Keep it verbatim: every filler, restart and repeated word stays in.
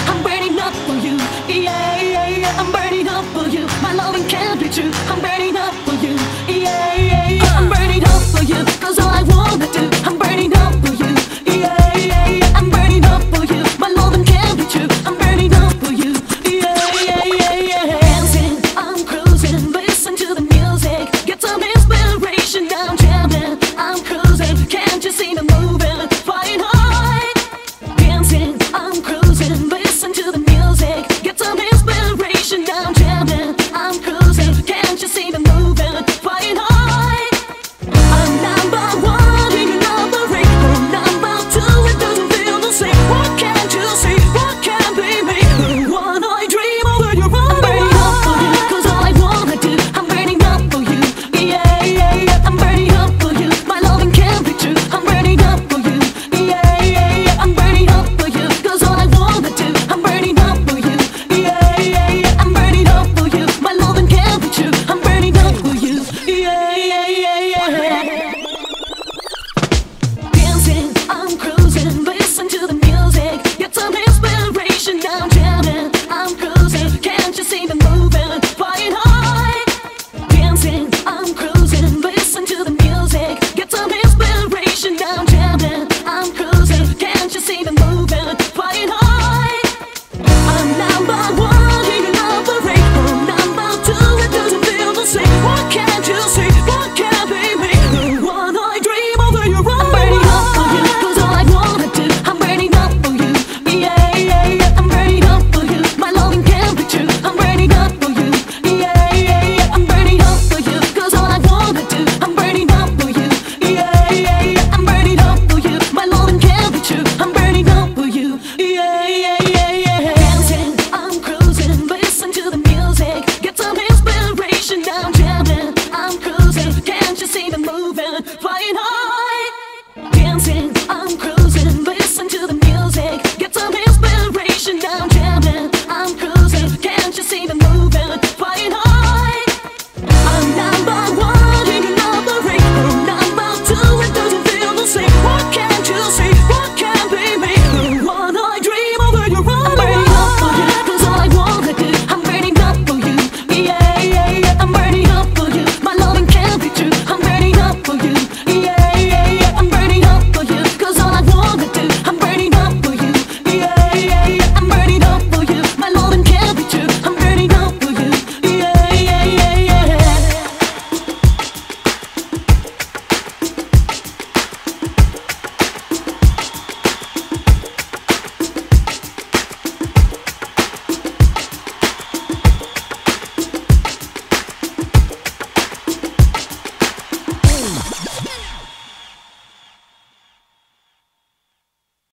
I'm burning up for you. Yeah, yeah, yeah. I'm burning up for you. My loving can't be true. I'm burning up for you. Yeah, yeah, yeah. I'm burning up for you. Cause all I wanna do, I'm burning up for you. Yeah, yeah, yeah. I'm burning up for you. My loving can't be true. I'm burning up for you. Yeah, yeah, yeah, yeah. Dancing, I'm cruising. Listen to the music. Get some inspiration. Now I'm jamming. I'm cruising. Can't you see me moving? Flying high. Dancing, I'm cruising. Listen to the music. Get some inspiration. Now I'm jamming. I'm cruising. Can't you see me moving? Flying high. I'm number one and you're number eight. I'm number two, it doesn't feel the same. What can't you see? What can't be me? The one I dream of when you're on the way. I'm burning up for you, cause all I wanna do, I'm burning up for you. Yeah, yeah, yeah. I'm burning up for you. My loving can't be true. I'm burning up for you. Yeah, yeah, yeah. I'm burning up for you, cause all I wanna do, I'm burning up for you. Yeah, yeah, yeah. I'm burning up for you. My loving can't be true. I'm burning up for you. Yeah, yeah, yeah, yeah. Dancing, I'm cruising. Listen to the music. Get some inspiration. Now I'm jamming. I'm cruising. Can't you see me moving? Flying high. Dancing, I'm cruising. Listen to the music. Get some inspiration. Now I'm jamming. I'm cruising. Can't you see me moving? Flying high. I'm number one and you're number eight. I'm number two, it doesn't feel the same. What can't you see? What can't be me? The one I dream of when you're on. I'm burning up for you, cause all I wanna do, I'm burning up for you. Yeah, yeah, yeah. I'm burning up for you. My loving can't be true. I'm burning up for you. Yeah, yeah, yeah. I'm burning up for you, cause all I wanna do, I'm burning up for you. Yeah, yeah, yeah. I'm burning up for you. My loving can't be true. I'm burning up for you. Yeah, yeah, yeah, yeah. Dancing, I'm cruising. Listen to the music. Get some inspiration. Now I'm jamming. I'm cruising. Can't you see me moving? Flying high. Dancing, I'm cruising. Listen to the music. Get some inspiration. Now I'm jamming. I'm cruising. Can't you see me